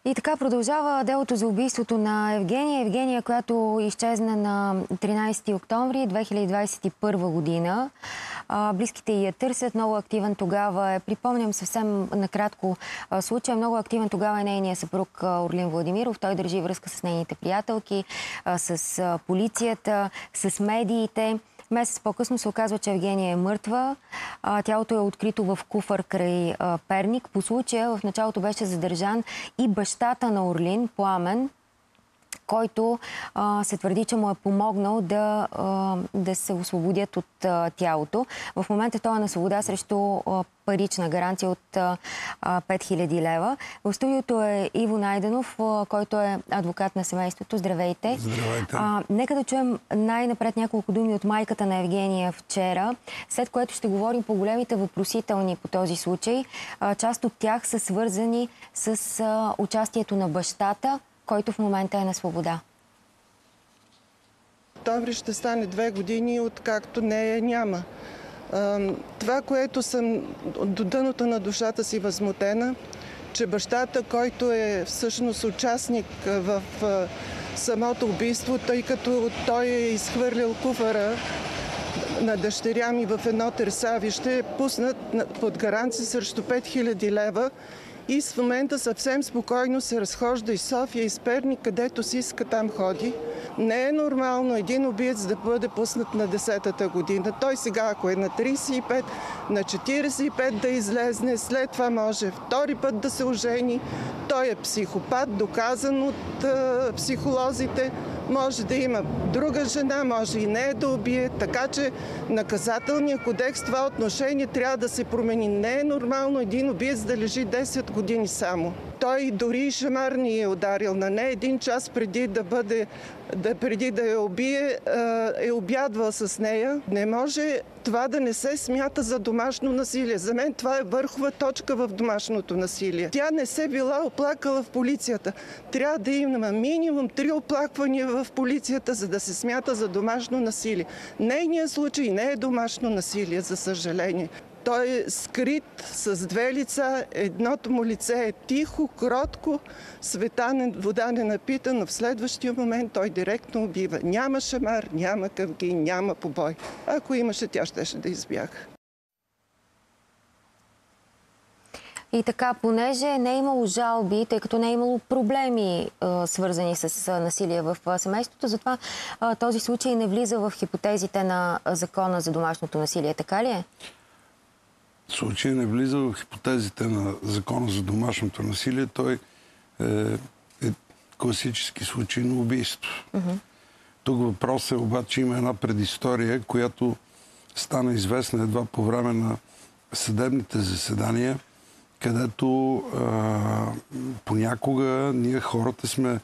И така продължава делото за убийството на Евгения. Евгения, която изчезна на 13 октомври 2021 година. Близките я търсят. Много активен тогава е. Припомням съвсем накратко случая. Много активен тогава е нейният съпруг Орлин Владимиров. Той държи връзка с нейните приятелки, с полицията, с медиите. Месец по-късно се оказва, че Евгения е мъртва. Тялото е открито в куфар край Перник. По случая в началото беше задържан и бащата на Орлин, Пламен, който се твърди, че му е помогнал да се освободят от тялото. В момента той е на свобода срещу парична гаранция от 5000 лева. В студиото е Иво Найденов, който е адвокат на семейството. Здравейте. Здравейте. Нека да чуем най-напред няколко думи от майката на Евгения вчера, след което ще говорим по големите въпросителни по този случай. Част от тях са свързани с участието на бащата, който в момента е на свобода. Октомври ще стане 2 години, откакто нея няма. Това, което съм до дъното на душата си възмутена, че бащата, който е всъщност участник в самото убийство, тъй като той е изхвърлил куфара на дъщеря ми в едно търсавище, е пуснат под гаранция срещу 5000 лева. И в момента съвсем спокойно се разхожда из София, из Перник, където си иска, там ходи. Не е нормално един убиец да бъде пуснат на 10-та година. Той сега, ако е на 35, на 45 да излезне, след това може втори път да се ожени. Той е психопат, доказан от психолозите. Може да има друга жена, може и не да убие. Така че наказателният кодекс, това отношение трябва да се промени. Не е нормално един убиец да лежи 10 години само. Той дори и шамар ни е ударил на нея. 1 час преди да я убие, е обядвал с нея. Не може това да не се смята за домашно насилие. За мен това е върхова точка в домашното насилие. Тя не се била оплакала в полицията. Трябва да има минимум 3 оплаквания в полицията, за да се смята за домашно насилие. Нейният случай не е домашно насилие, за съжаление. Той е скрит с 2 лица. Едното му лице е тихо, кротко, светане, вода не напита, но в следващия момент той директно убива. Няма шамар, няма къвги, няма побой. Ако имаше, тя щеше да избяга. И така, понеже не е имало жалби, тъй като не е имало проблеми, свързани с насилие в семейството, затова този случай не влиза в хипотезите на закона за домашното насилие. Така ли е? Случай не влиза в хипотезите на закона за домашното насилие. Той е класически случай на убийство. Тук въпросът е обаче, има една предистория, която стана известна едва по време на съдебните заседания, където понякога ние хората сме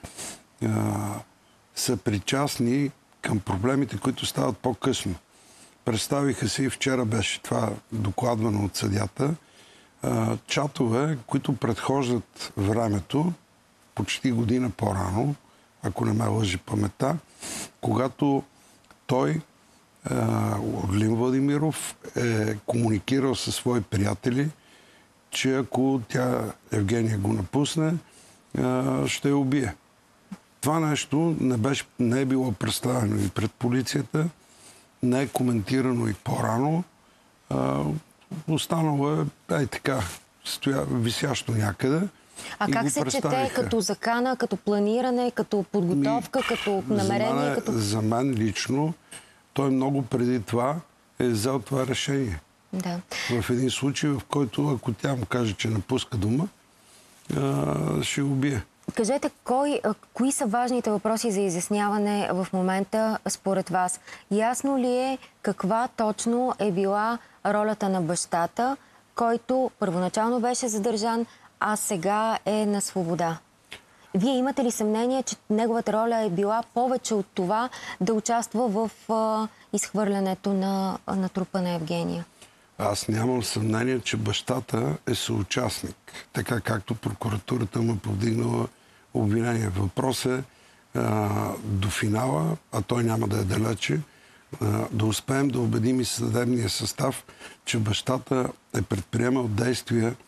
съпричастни към проблемите, които стават по-късно. Представиха се и вчера беше това докладвано от съдята. Чатове, които предхождат времето, почти година по-рано, ако не ме лъжи паметта, когато той, Орлин Владимиров, е комуникирал със свои приятели, че ако Евгения го напусне, ще я убие. Това нещо не е било представено и пред полицията, не е коментирано и по-рано. Останало е така, висящо някъде. А как се чете като закана, като планиране, като подготовка, като намерение? За мен лично, той много преди това е взел това решение. Да. В един случай, в който ако тя му каже, че напуска дома, ще убие. Кажете, кои са важните въпроси за изясняване в момента според вас? Ясно ли е каква точно е била ролята на бащата, който първоначално беше задържан, а сега е на свобода? Вие имате ли съмнение, че неговата роля е била повече от това да участва в изхвърлянето на трупа на Евгения? Аз нямам съмнение, че бащата е съучастник, така както прокуратурата му повдигнала обвинение. Въпрос е до финала, а той няма да е далече, да успеем да убедим и съдебния състав, че бащата е предприемал действия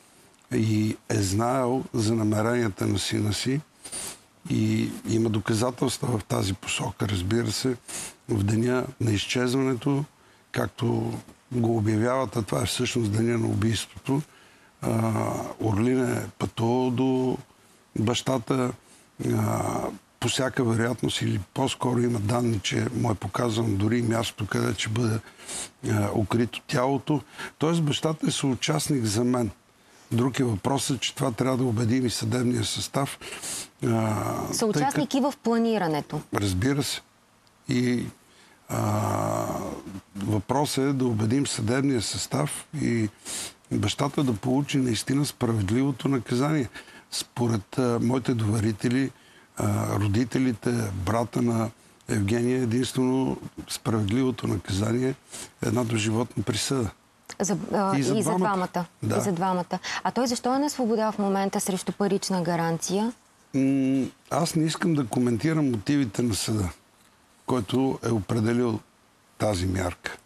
и е знаел за намеренията на сина си. И има доказателства в тази посока, разбира се. В деня на изчезването, както го обявяват, а това е всъщност деня на убийството, Орлин е пътувал до бащата, по всяка вероятност, или по-скоро има данни, че му е показано дори мястото, къде ще бъде укрито тялото. Тоест бащата е съучастник за мен. Друг е въпросът, че това трябва да убедим и съдебния състав. Съучастник и в планирането. Разбира се. И въпросът е да убедим съдебния състав и бащата да получи наистина справедливото наказание. Според моите доверители, родителите, брата на Евгения, единствено справедливото наказание е една доживотна присъда. И за двамата. Да. И за двамата. А той защо е на свобода в момента срещу парична гаранция? Аз не искам да коментирам мотивите на съда, който е определил тази мярка.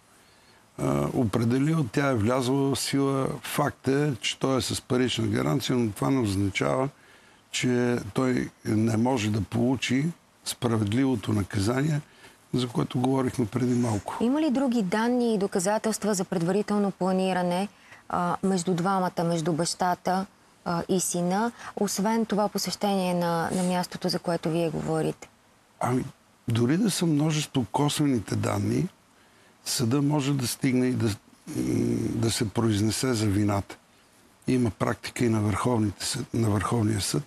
Определил, тя е влязла в сила. Факт е, че той е с парична гаранция, но това не означава, че той не може да получи справедливото наказание, за което говорихме преди малко. Има ли други данни и доказателства за предварително планиране между двамата, между бащата и сина, освен това посещение на мястото, за което вие говорите? Дори да са множество косвените данни, съда може да стигне и да се произнесе за вината. Има практика и на Върховния съд,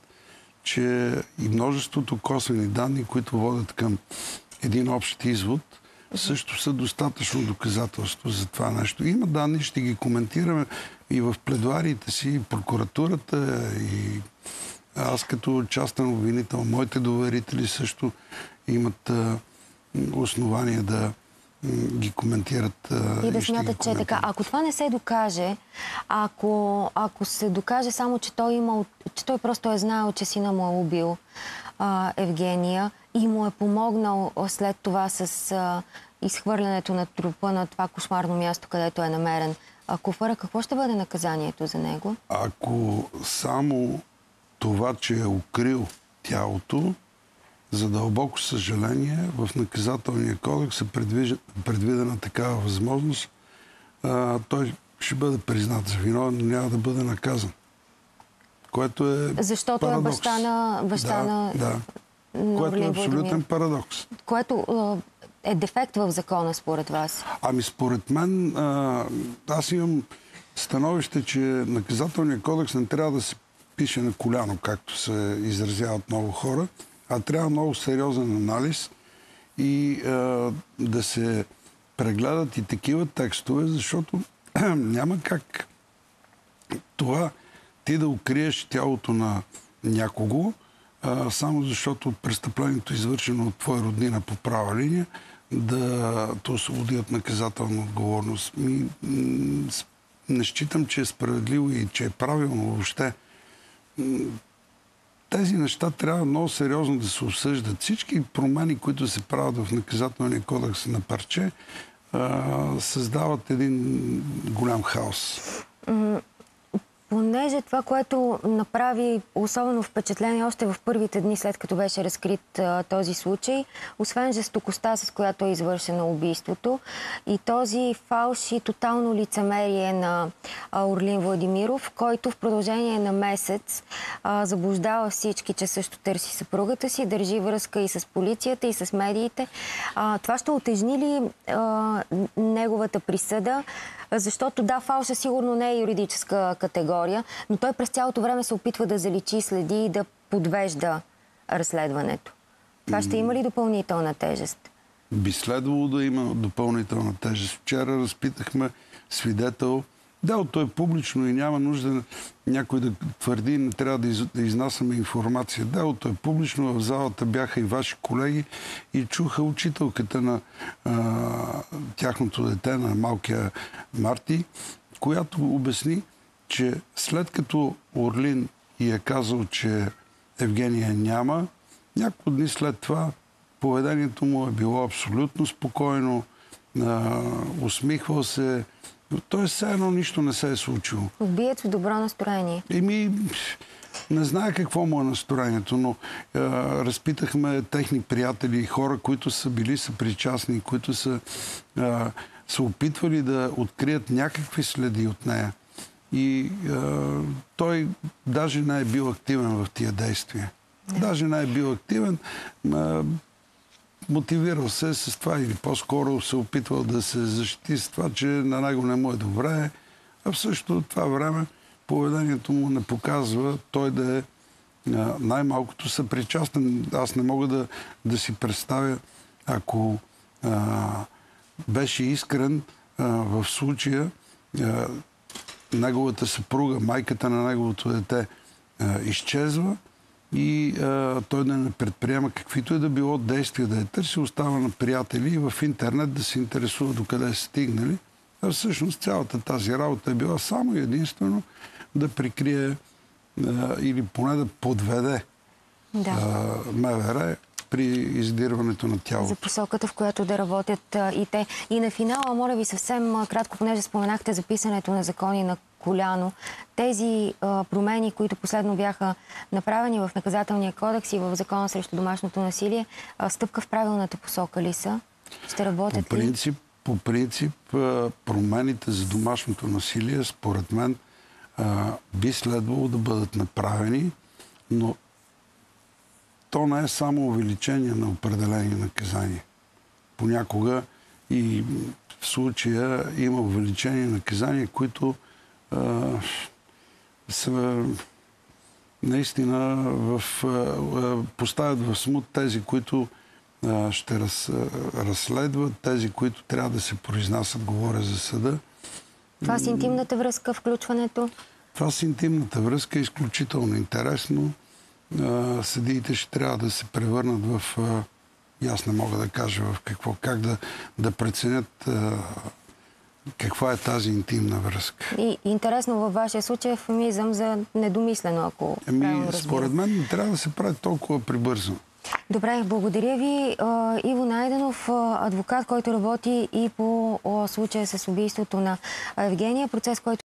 че и множеството косвени данни, които водят към един общ извод, също са достатъчно доказателство за това нещо. Има данни, ще ги коментираме и в пледуариите си, и прокуратурата, и аз като частен обвинител, моите доверители също имат основания да ги коментират. И да смятат, че е така. Ако това не се докаже, ако се докаже само, че той просто е знаел, че сина му е убил Евгения и му е помогнал след това с изхвърлянето на трупа на това кошмарно място, където е намерен куфара, какво ще бъде наказанието за него? Ако само това, че е укрил тялото, за дълбоко съжаление, в наказателния кодекс е предвидена такава възможност, той ще бъде признат за виновен, но няма да бъде наказан. Което е Защото парадокс. Е баща на което е абсолютен парадокс. Което е дефект в закона, според вас? Според мен, аз имам становище, че наказателният кодекс не трябва да се пише на коляно, както се изразяват много хора, а трябва много сериозен анализ и да се прегледат и такива текстове, защото няма как това ти да укриеш тялото на някого, само защото престъплението е извършено от твоя роднина по права линия, да те освободи от наказателна отговорност. Не считам, че е справедливо и че е правилно въобще. Тези неща трябва много сериозно да се обсъждат. Всички промени, които се правят в наказателния кодекс на парче, създават един голям хаос. Понеже това, което направи особено впечатление още в първите дни, след като беше разкрит този случай, освен жестокостта, с която е извършено убийството, и този фалш и тотално лицемерие на Орлин Владимиров, който в продължение на месец заблуждава всички, че също търси съпругата си, държи връзка и с полицията, и с медиите. Това ще утежни ли неговата присъда? Защото да, фалша сигурно не е юридическа категория, но той през цялото време се опитва да заличи следи и да подвежда разследването. Това ще има ли допълнителна тежест? Би следвало да има допълнителна тежест. Вчера разпитахме свидетел. Делото е публично и няма нужда някой да твърди, не трябва да изнасяме информация. Делото е публично, в залата бяха и ваши колеги и чуха учителката на тяхното дете, на малкия Марти, която обясни, че след като Орлин й е казал, че Евгения няма, няколко дни след това поведението му е било абсолютно спокойно, усмихвал се, Тоест, все едно нищо не се е случило. Убиец в добро настроение. Не знае какво му е настроението, но разпитахме техни приятели и хора, които са били съпричастни, които са опитвали да открият някакви следи от нея. И той даже не е бил активен в тия действия. Даже не е бил активен. Мотивирал се с това или по-скоро се опитвал да се защити с това, че на него не му е добре. А в същото това време поведението му не показва той да е най-малкото съпричастен. Аз не мога да си представя, ако беше искрен в случая, неговата съпруга, майката на неговото дете изчезва и той да не предприема каквито и да било действия, да търси, остава на приятели и в интернет да се интересува докъде са стигнали. А всъщност цялата тази работа е била само и единствено да прикрие или поне да подведе МВР при издирването на тялото. За посоката, в която да работят и те. И на финала, моля ви съвсем кратко, понеже споменахте за писането на закони на коляно. Тези промени, които последно бяха направени в наказателния кодекс и в закона срещу домашното насилие, стъпка в правилната посока ли са? Ще работят ли? По принцип, промените за домашното насилие, според мен, би следвало да бъдат направени, но то не е само увеличение на определени наказания. Понякога и в случая има увеличение на наказания, които са наистина поставят в смут тези, които ще разследват, тези, които трябва да се произнасят, говоря за съда. Това с интимната връзка, включването? Това с интимната връзка е изключително интересно. Съдиите ще трябва да се превърнат в... аз не мога да кажа в какво, как да преценят каква е тази интимна връзка. И интересно във вашия случай е фемизъм за недомислено, ако правилно разбира. Според мен не трябва да се прави толкова прибързано. Добре, благодаря ви. Иво Найденов, адвокат, който работи и по случая с убийството на Евгения, процес, който